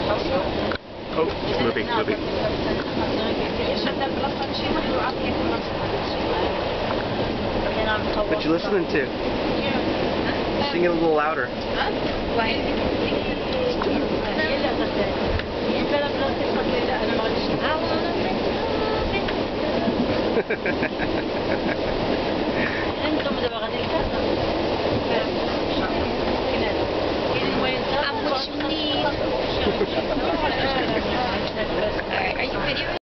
Oh, it's moving, moving. What you listening to? Sing it a little louder. انتم دابا غادي